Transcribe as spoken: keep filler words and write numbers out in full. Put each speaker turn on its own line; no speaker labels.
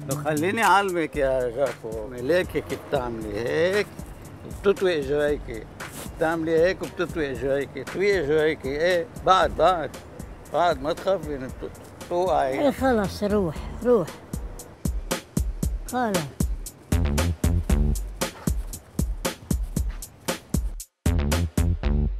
خليني اعلمك يا جاكو، ليك هيك بتعملي هيك وبتطوي اجريكي، بتعملي هيك وبتطوي اجريكي، طوي اجريكي، ايه بعد بعد بعد ما تخافي توقعي.
ايه خلص روح روح خلص.